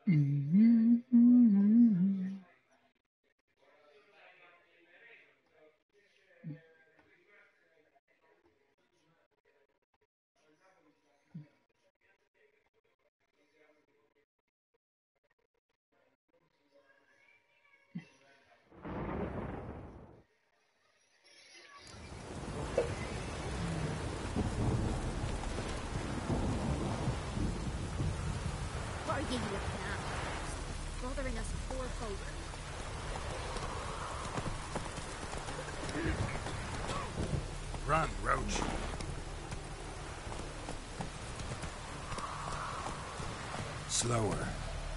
What are you looking at? Bothering us poor folk. Run, Roach. Slower.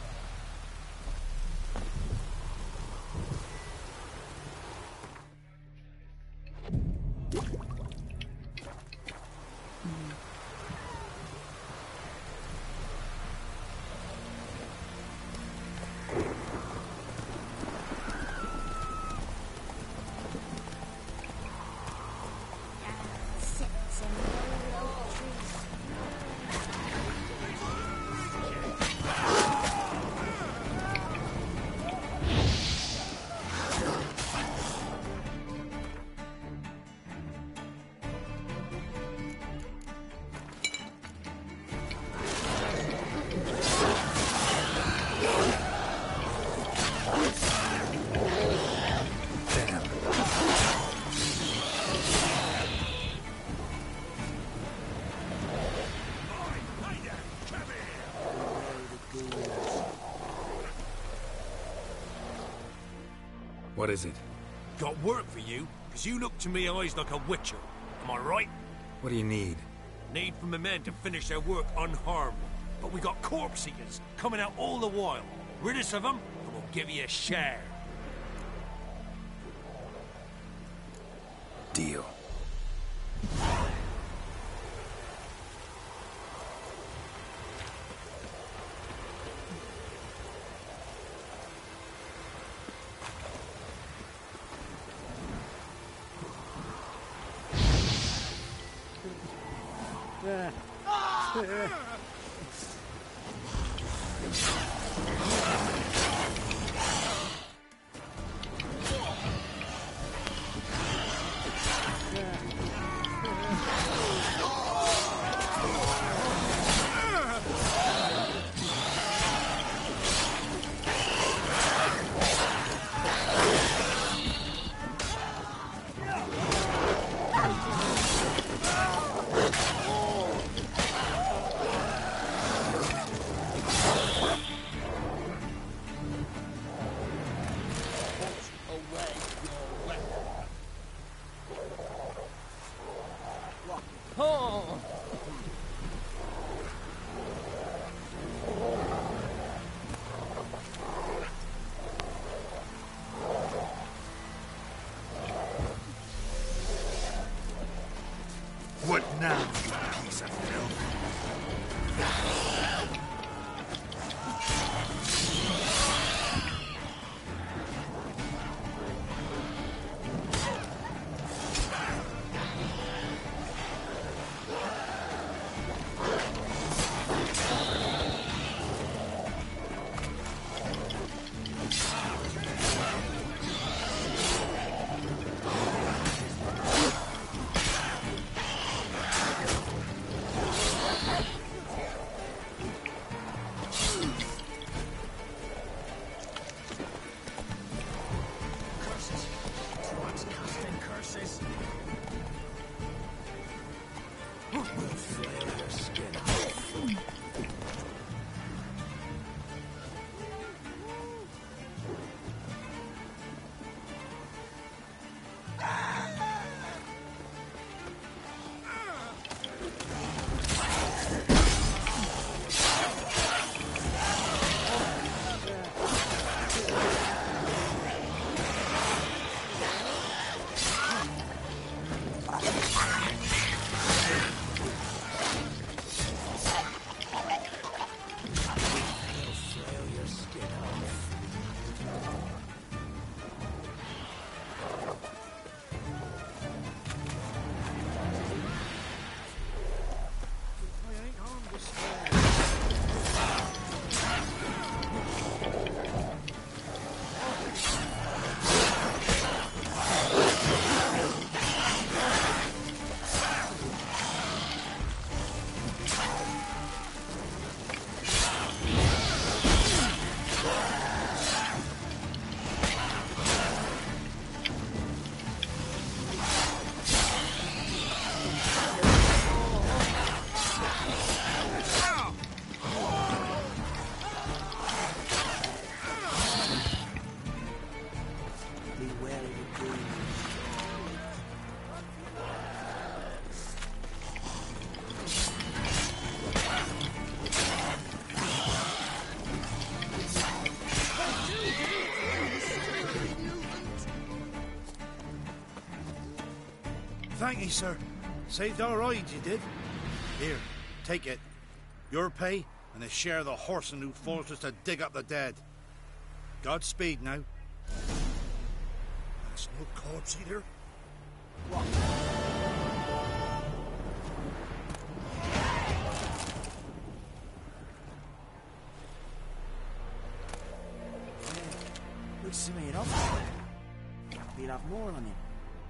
Sits in low oak trees. What is it? Got work for you, because you look to me eyes like a witcher. Am I right? What do you need? Need for my men to finish their work unharmed. But we got corpse eaters coming out all the while. Rid us of them, and we'll give you a share. Deal. Beware of the goons. Thank you, sir. Saved our rides, you did. Here, take it. Your pay, and a share of the horseman who forced us to dig up the dead. Godspeed now. There's no corpse either. What? Looks to me enough. We'll have more on him.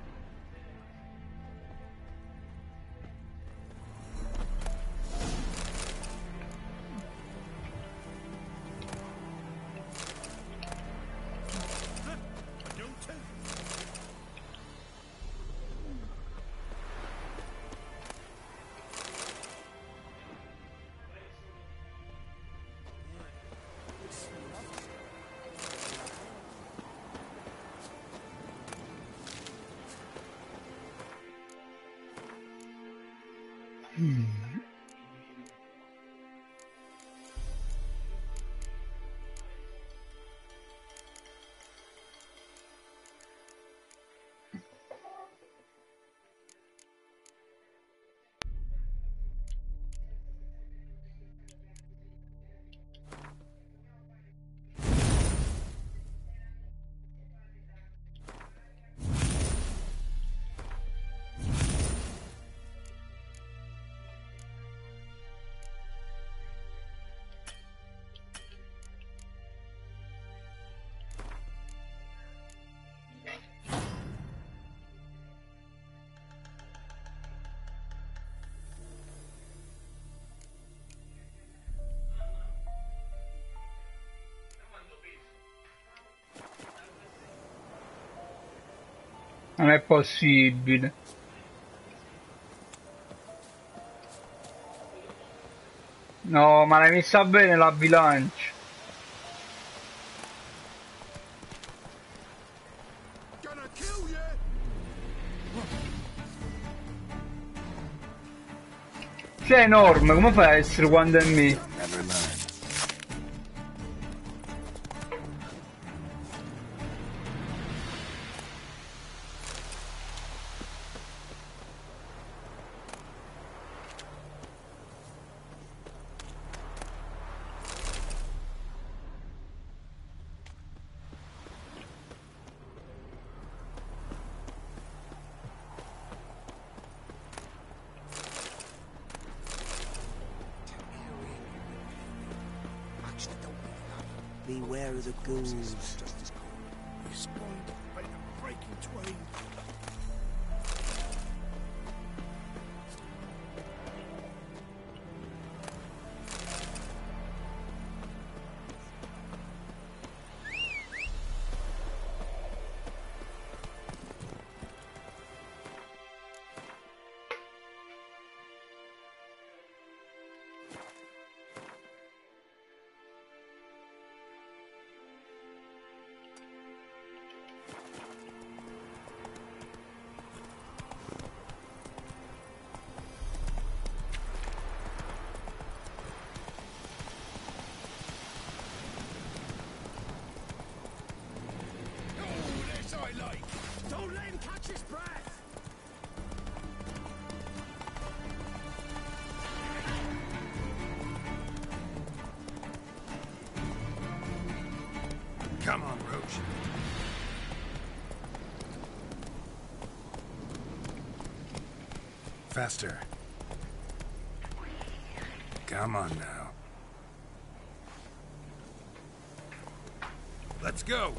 Non è possibile. No, ma l'hai messa bene la bilancia. Sei enorme, come fai a essere quando è me? Beware of the goons. We spawned right a breaking twain. Don't let him catch his breath! Come on, Roach. Faster. Come on now. Let's go!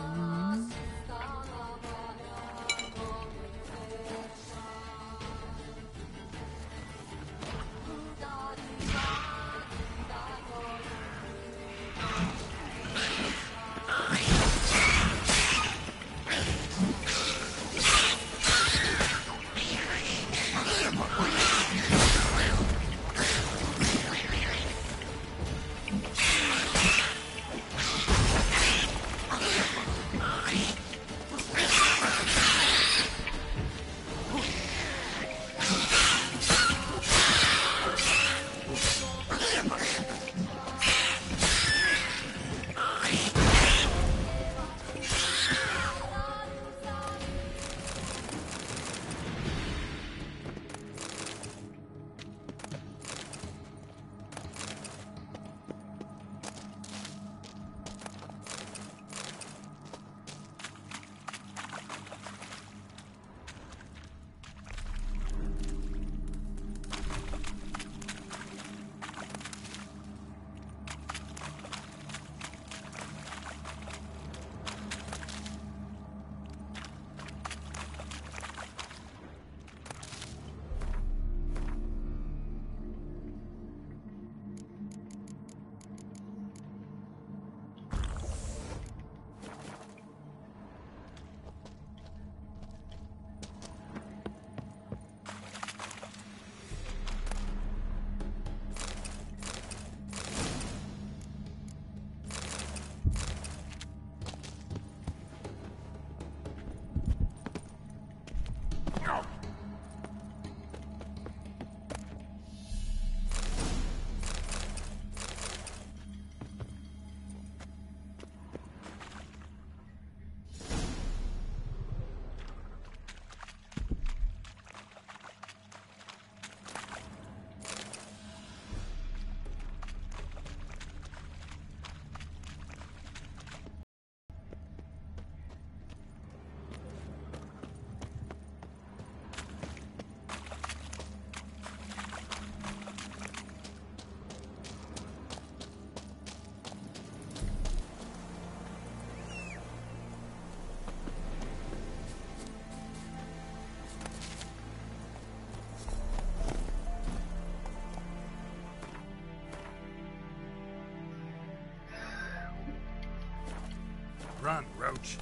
Run, Roach.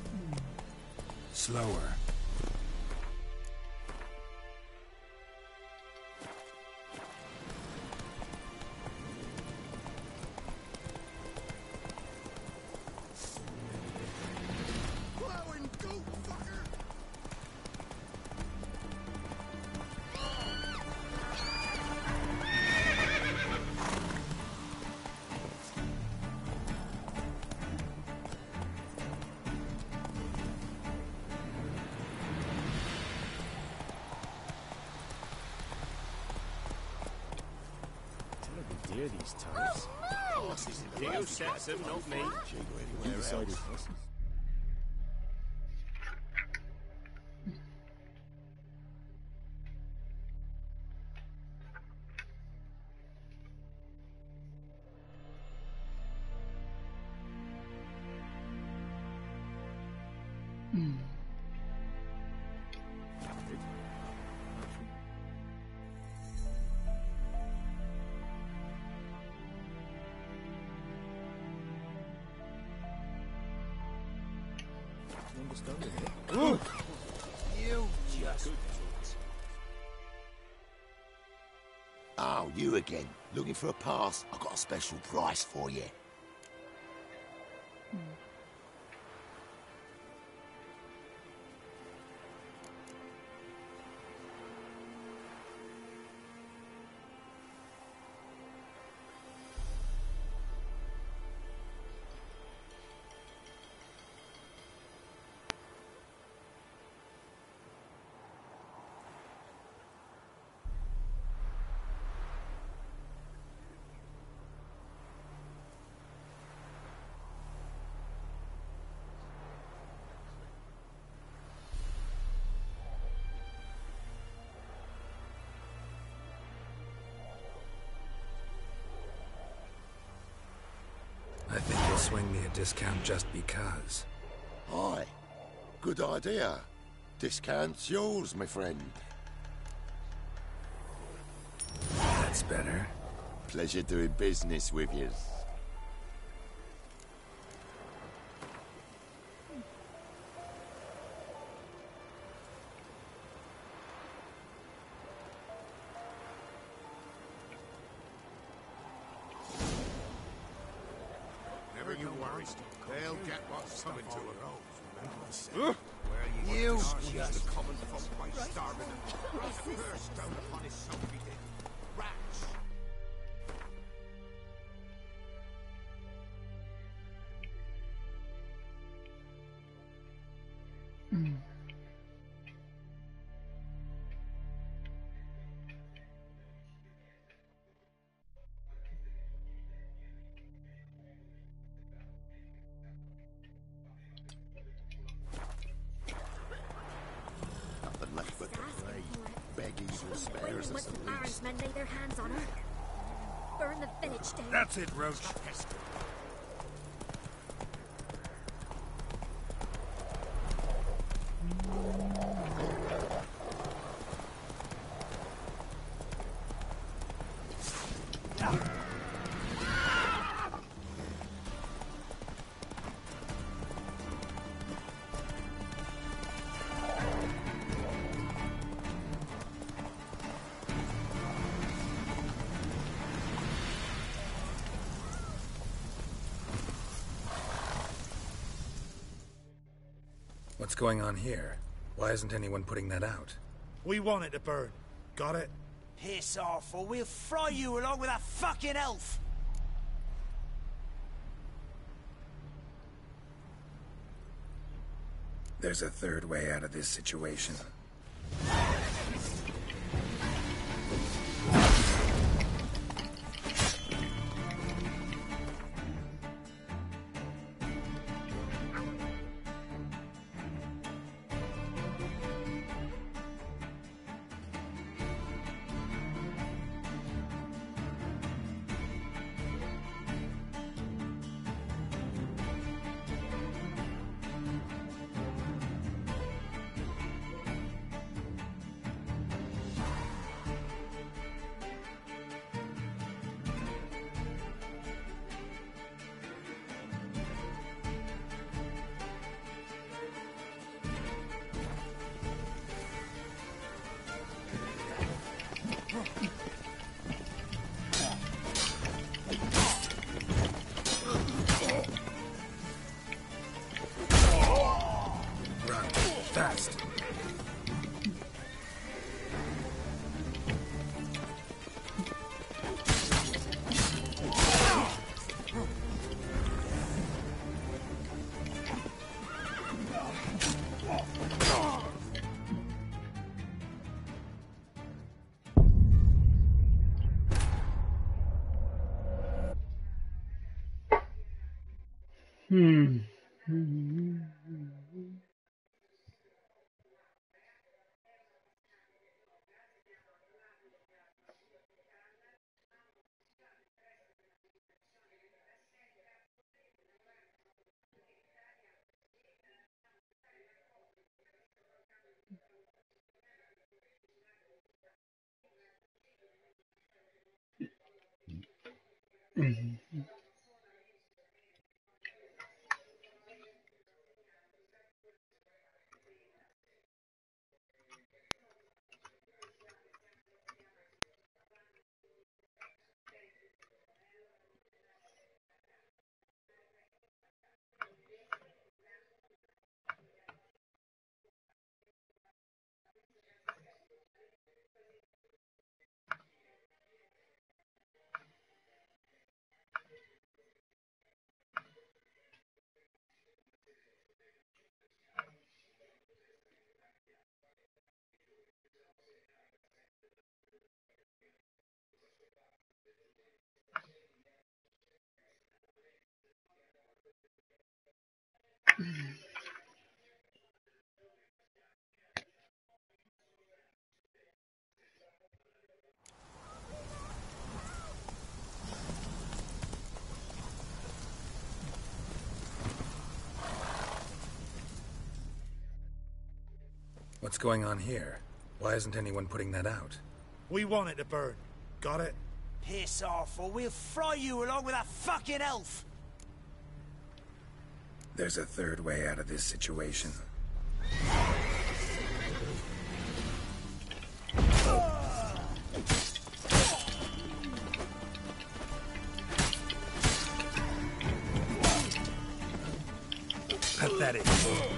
Slower. These types. You set them, not me. You decided. Oh, you again. Looking for a pass? I've got a special price for you. I think you'll swing me a discount just because. Good idea. Discount's yours, my friend. That's better. Pleasure doing business with you. Never you worry. They'll get what's coming to them. You Just the common folk by starving and burst down upon his self-eating rats. nothing left but the prey. Beg evil spares us Once the at Baron's least. men lay their hands on her, burn the village down. That's it, Roach. What's going on here? Why isn't anyone putting that out? We want it to burn. Got it? Piss off, or we'll fry you along with that fucking elf! There's a third way out of this situation. Run, fast. What's going on here? Why isn't anyone putting that out? We want it to burn. Got it? Piss off, or we'll fry you along with that fucking elf! There's a third way out of this situation. Pathetic.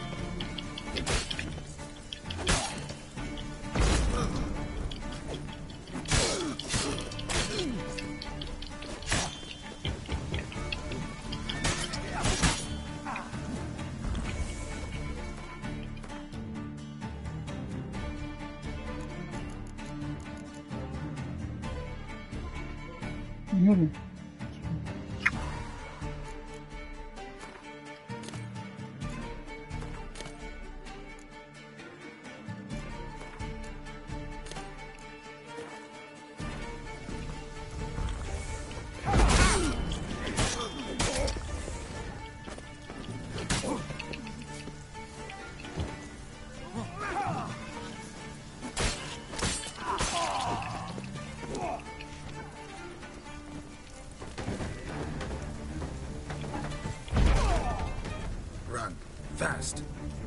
Run. Fast.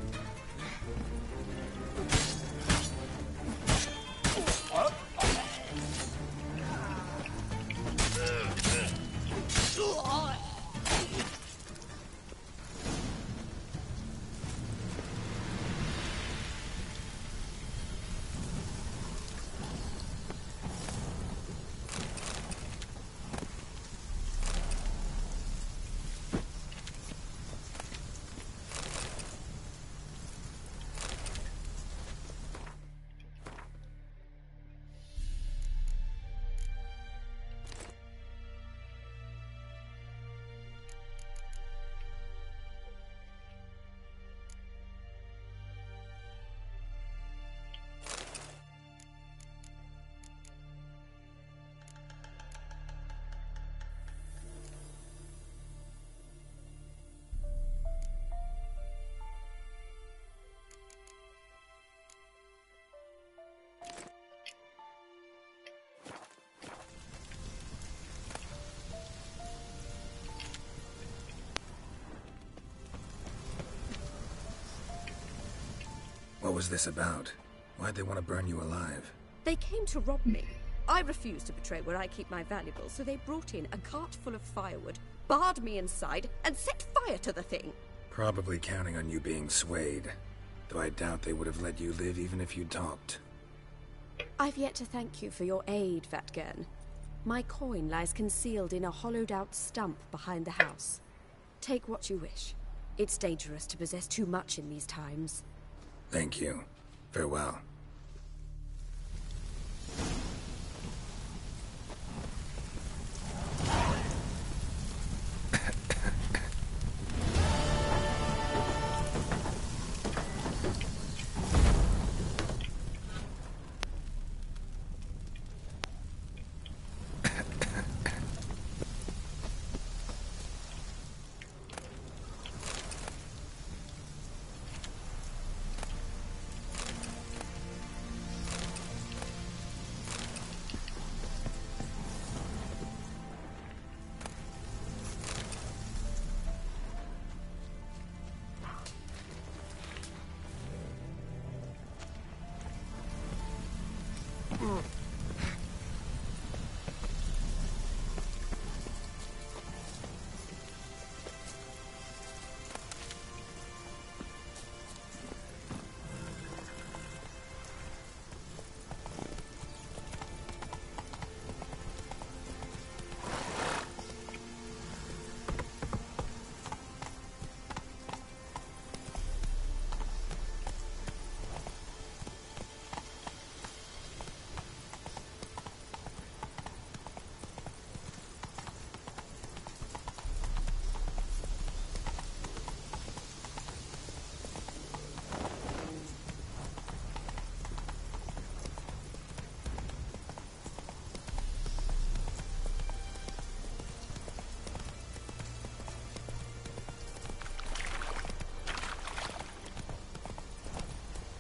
What was this about? Why'd they want to burn you alive? They came to rob me. I refused to betray where I keep my valuables, so they brought in a cart full of firewood, barred me inside, and set fire to the thing. Probably counting on you being swayed. Though I doubt they would have let you live even if you talked. I've yet to thank you for your aid, Vatgern. My coin lies concealed in a hollowed-out stump behind the house. Take what you wish. It's dangerous to possess too much in these times. Thank you. Farewell.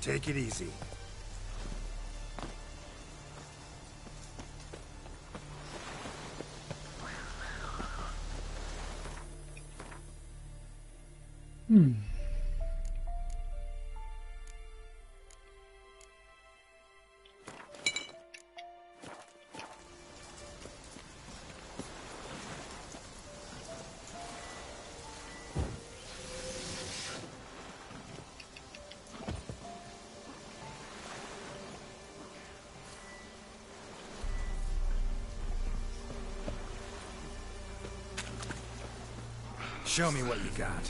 Take it easy. Show me what you got.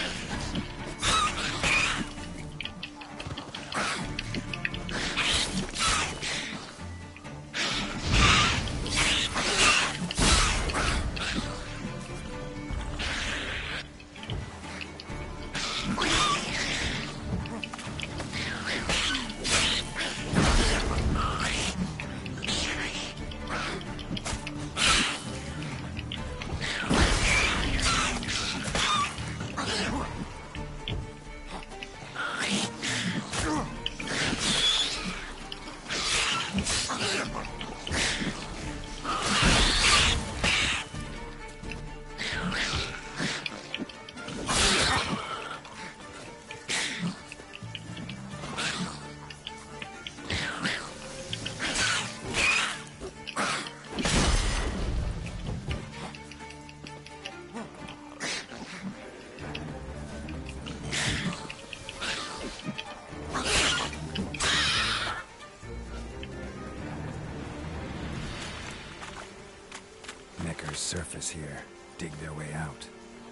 Necker's surface here. Dig their way out.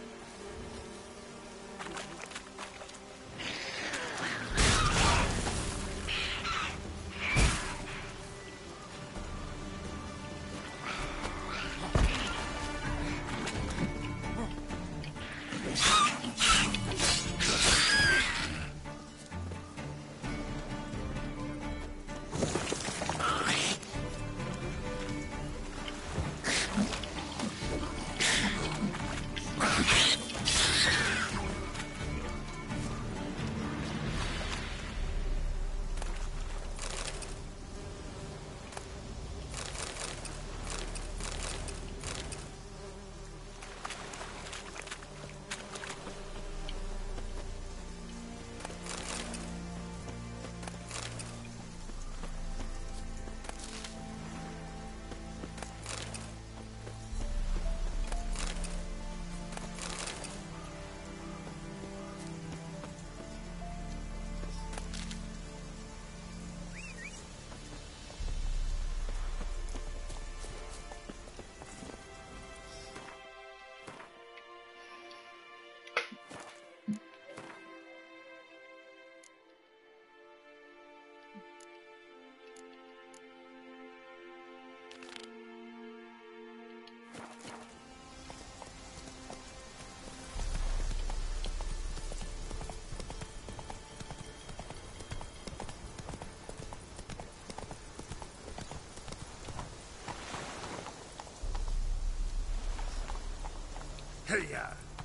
Hey-ya!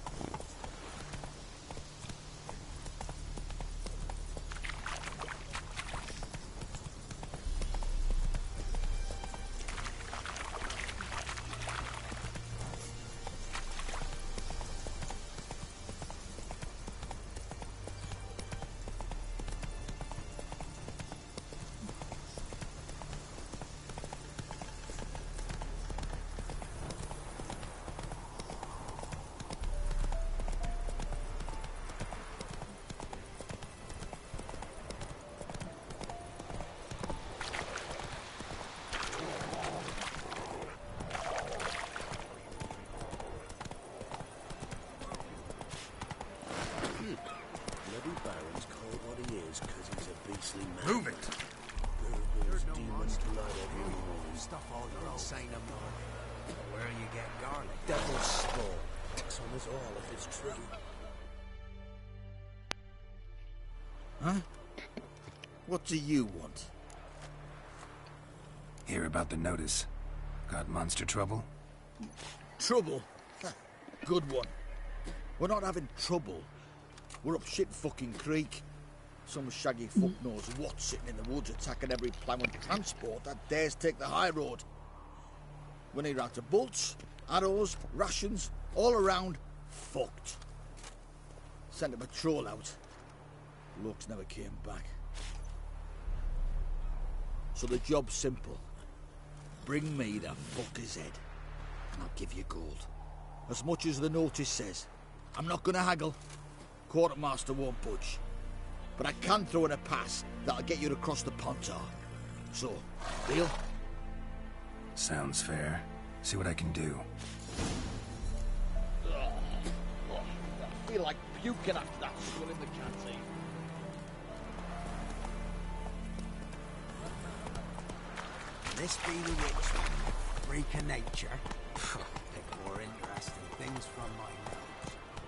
Move it! Stuff all your insane where you get garlic. Devil's spawn. Tell us all if it's true. Huh? What do you want? Hear about the notice. Got monster trouble? Trouble? Good one. We're not having trouble. We're up shit fucking creek. Some shaggy fuck knows what's sitting in the woods attacking every plough and transport that dares take the high road. When he ran to bolts, arrows, rations, all around, fucked. Sent a patrol out. Blokes never came back. So the job's simple. Bring me the fucker's head, and I'll give you gold. As much as the notice says. I'm not gonna haggle. Quartermaster won't budge. But I can throw in a pass that'll get you across the Pontar. So, deal? Sounds fair. See what I can do. I feel like puking after that swill in the canteen. This be the witch one. Freak of nature. Pick more interesting things from my nose.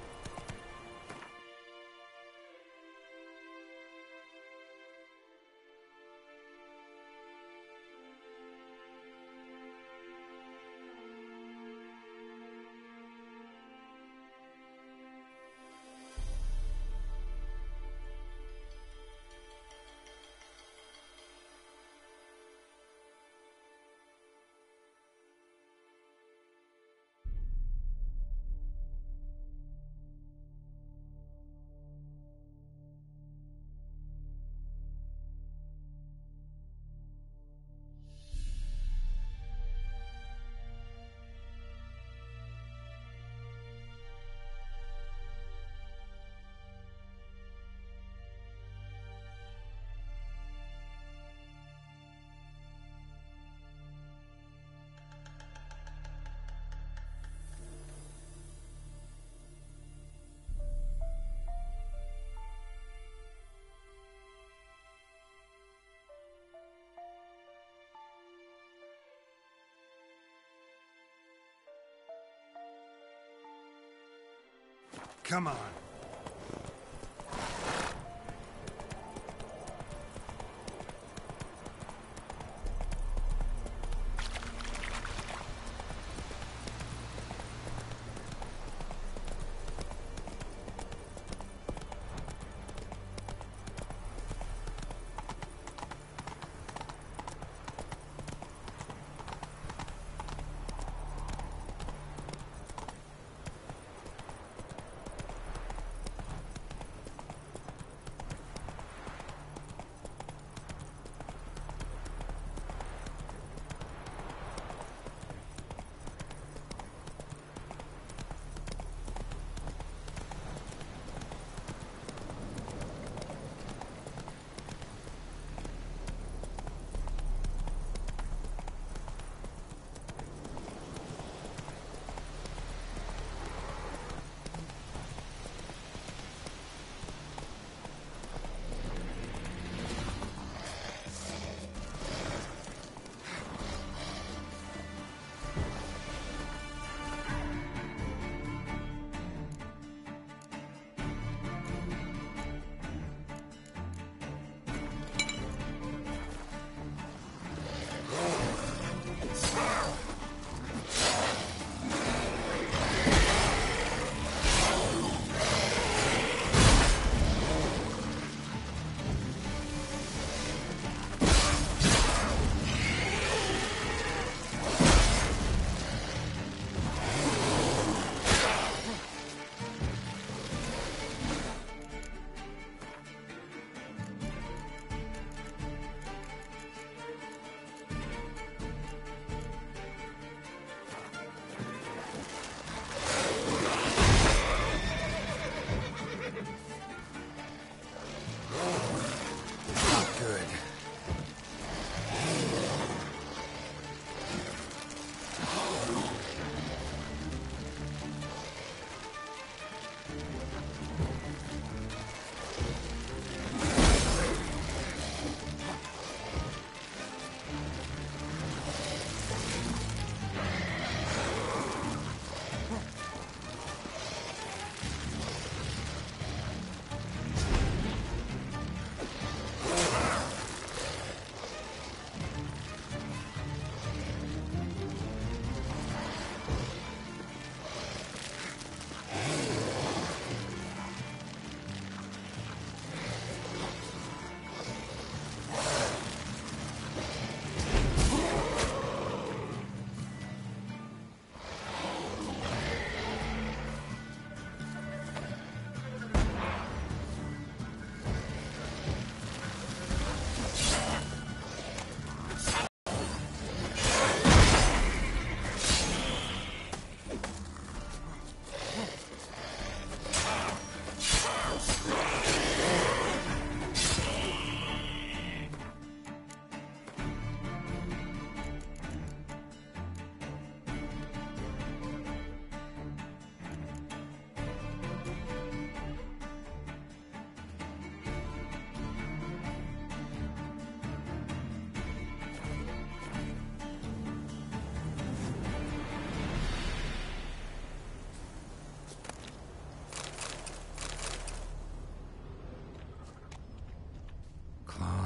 Come on.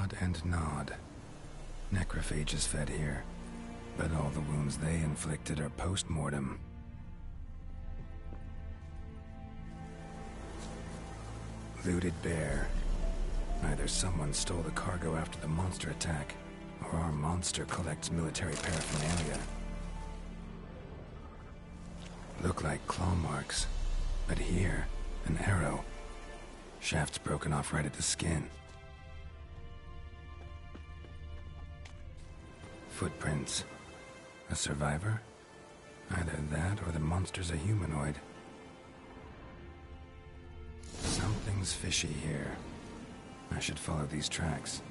Gnawed and gnawed. Necrophages fed here, but all the wounds they inflicted are post-mortem. Looted bear. Either someone stole the cargo after the monster attack, or our monster collects military paraphernalia. Look like claw marks, but here, an arrow. Shaft's broken off right at the skin. Footprints. A survivor? Either that or the monster's a humanoid. Something's fishy here. I should follow these tracks.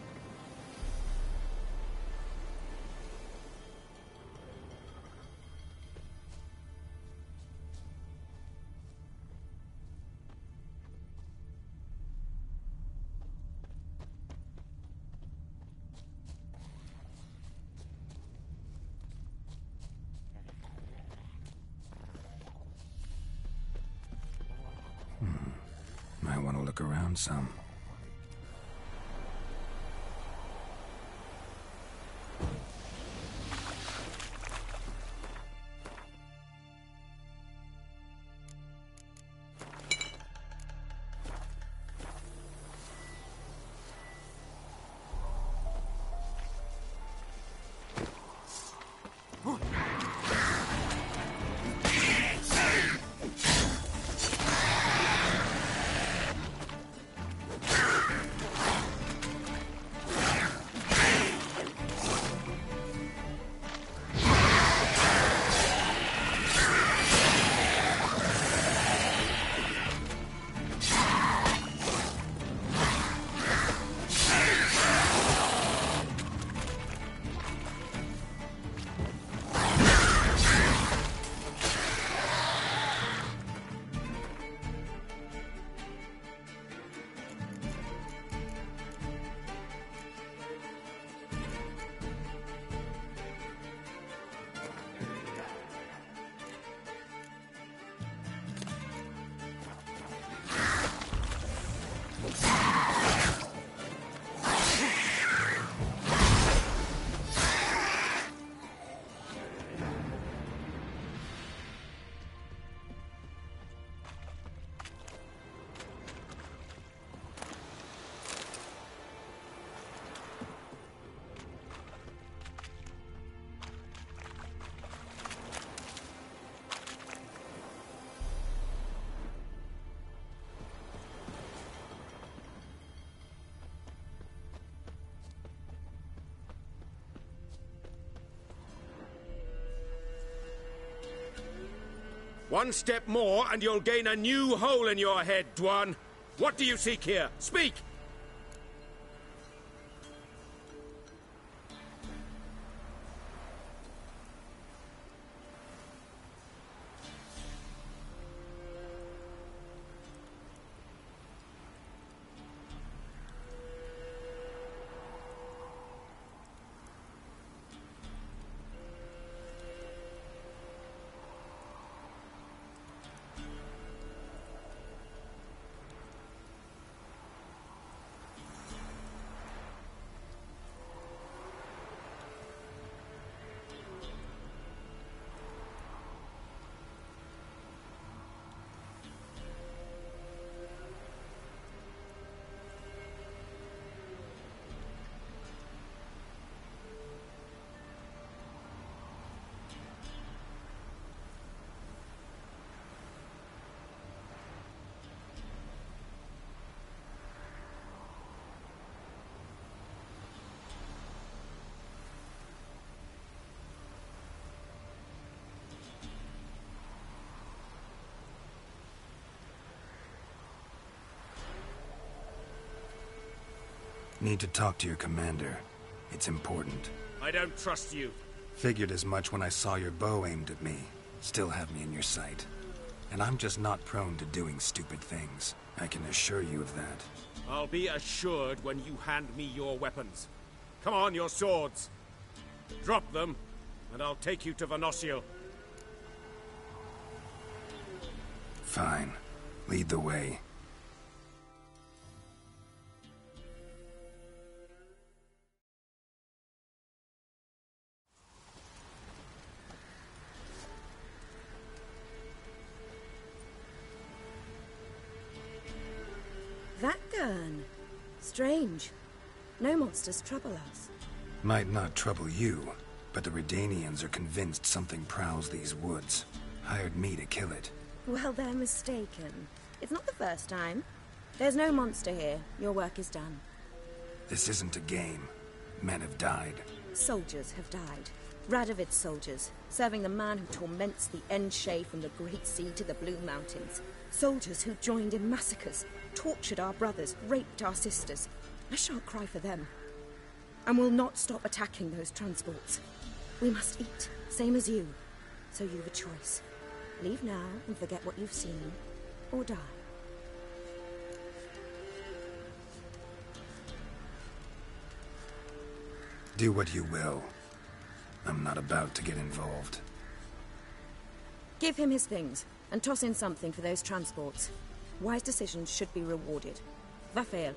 Might want to look around some. One step more, and you'll gain a new hole in your head, Dwan. What do you seek here? Speak! Need to talk to your commander. It's important. I don't trust you. Figured as much when I saw your bow aimed at me. Still have me in your sight. And I'm just not prone to doing stupid things. I can assure you of that. I'll be assured when you hand me your weapons. Come on, your swords. Drop them, and I'll take you to Venosio. Fine. Lead the way. Strange. No monsters trouble us. Might not trouble you, but the Redanians are convinced something prowls these woods. Hired me to kill it. Well, they're mistaken. It's not the first time. There's no monster here. Your work is done. This isn't a game. Men have died. Soldiers have died. Radovid's soldiers, serving the man who torments the Enshe from the Great Sea to the Blue Mountains. Soldiers who joined in massacres, tortured our brothers, raped our sisters. I shan't cry for them. And will not stop attacking those transports. We must eat, same as you. So you've a choice. Leave now and forget what you've seen, or die. Do what you will. I'm not about to get involved. Give him his things, and toss in something for those transports. Wise decisions should be rewarded. Vafael.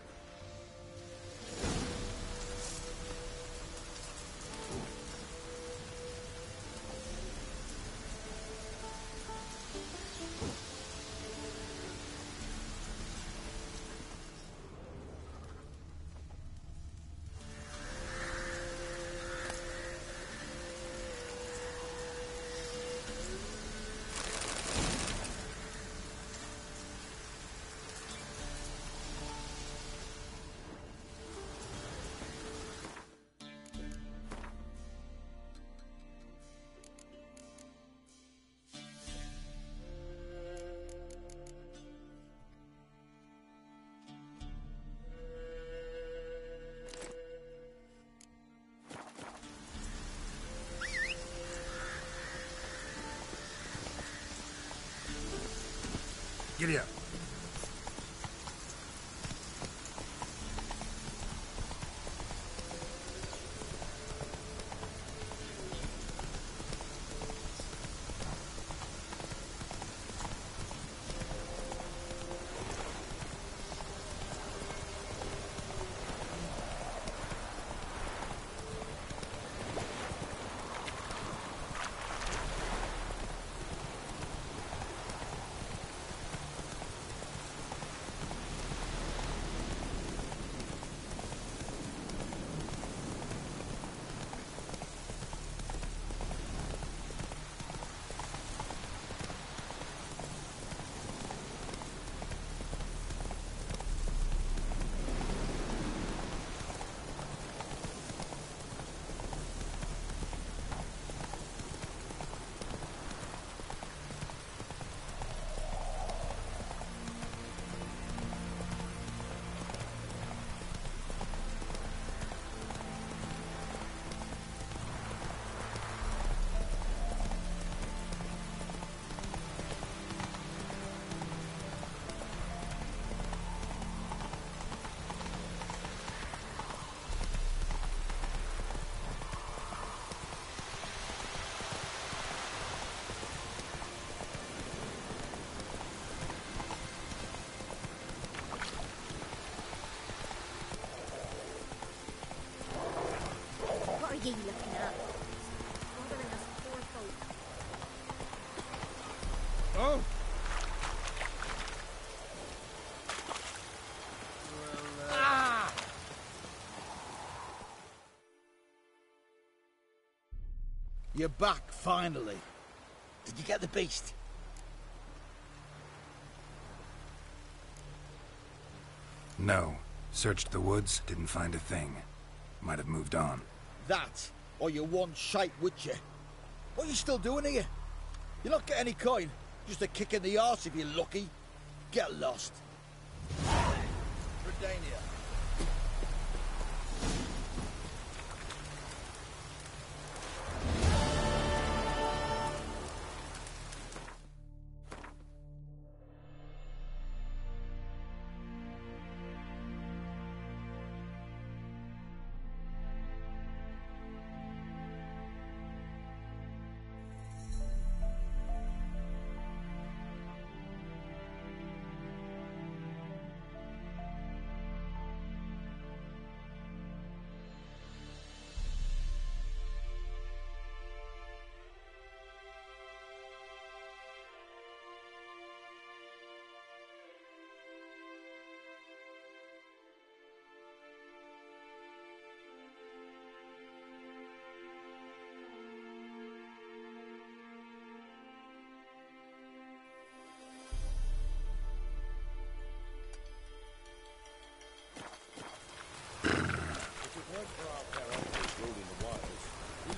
Giddy up. What are you looking at? Bothering us poor folk. Oh! You're back, finally. Did you get the beast? No. Searched the woods, didn't find a thing. Might have moved on. That, or you one shite witcher. What are you still doing here? You're not getting any coin. Just a kick in the arse if you're lucky. Get lost. Redania.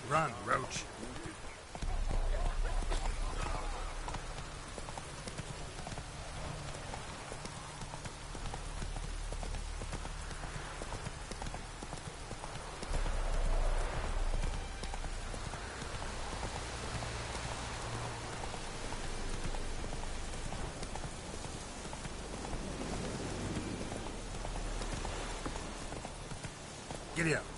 Run, Roach. Giddy up.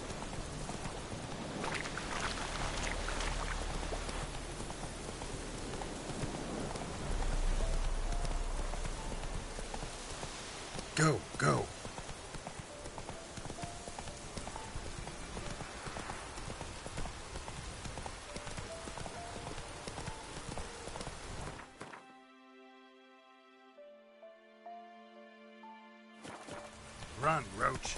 Go, go. Run, Roach.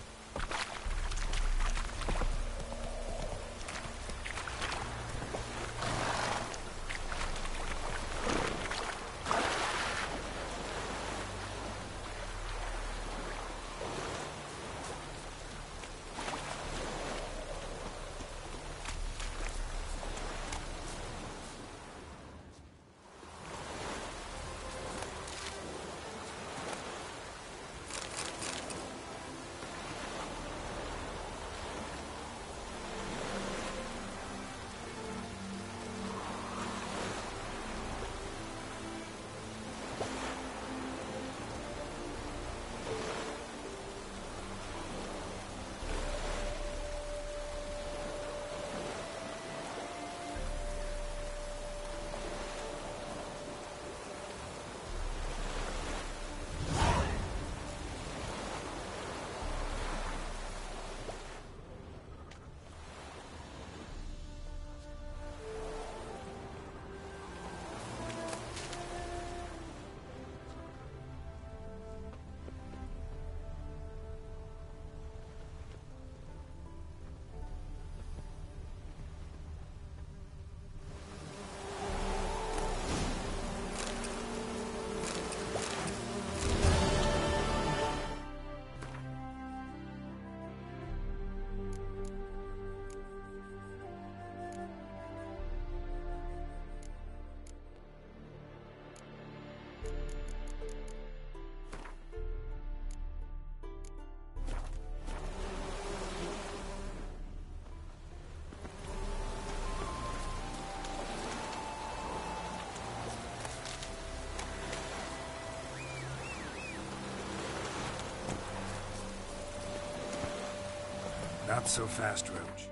Not so fast, Roach.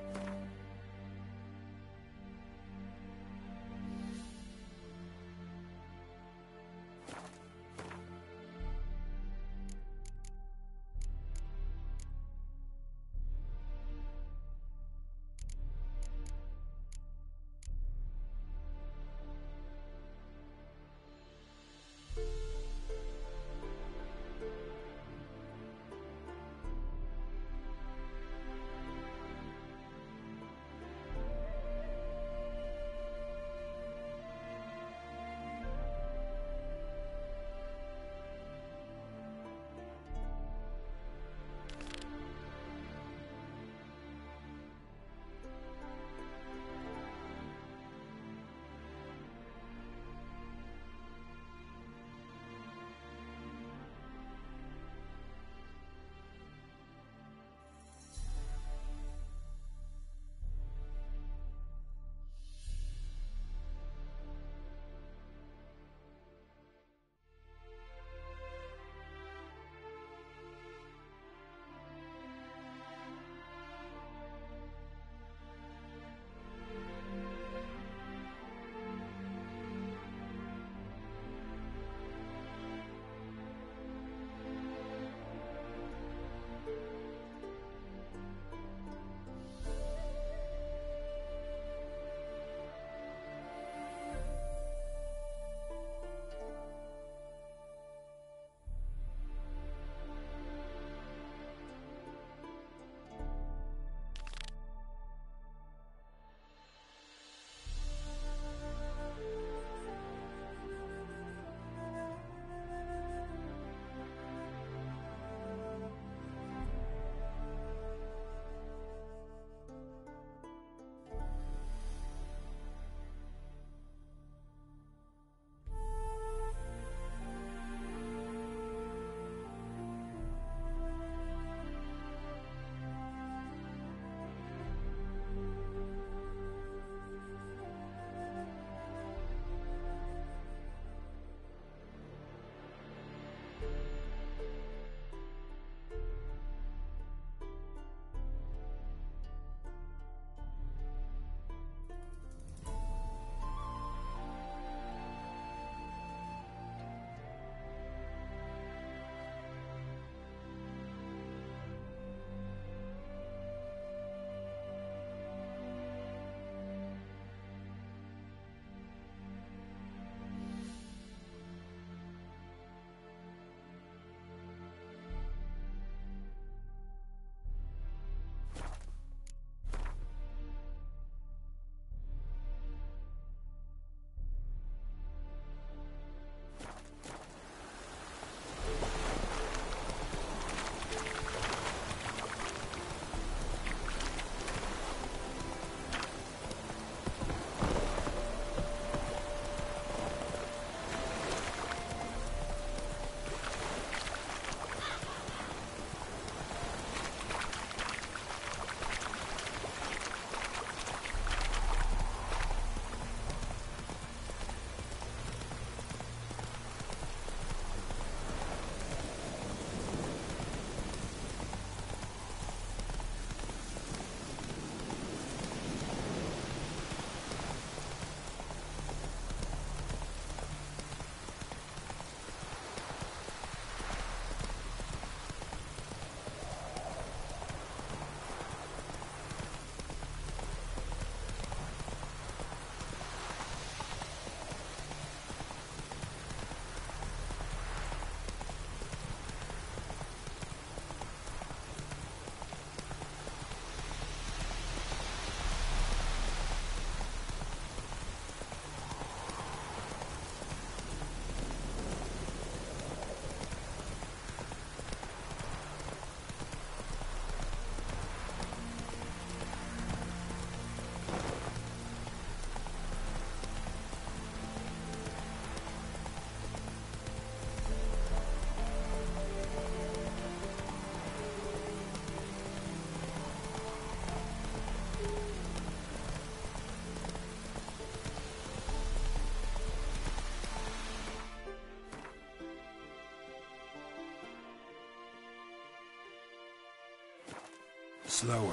Slower.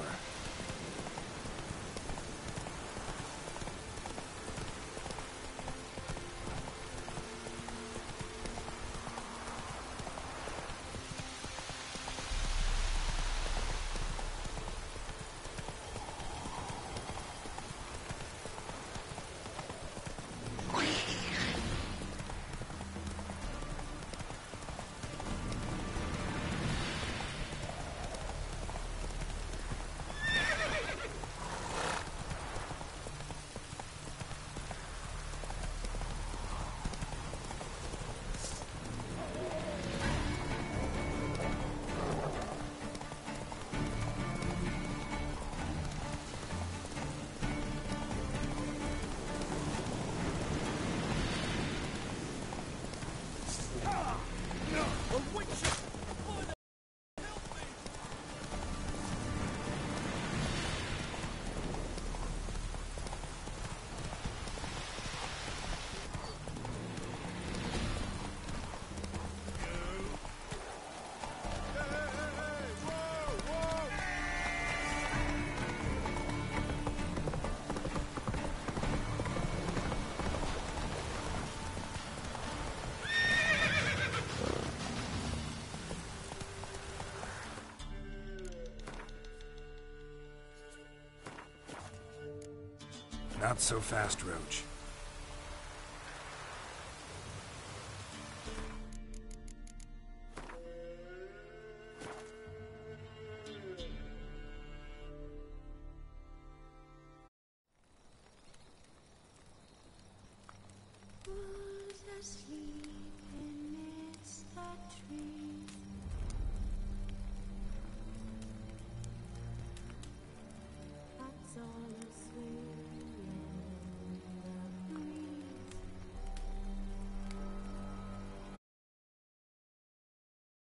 Not so fast, Roach.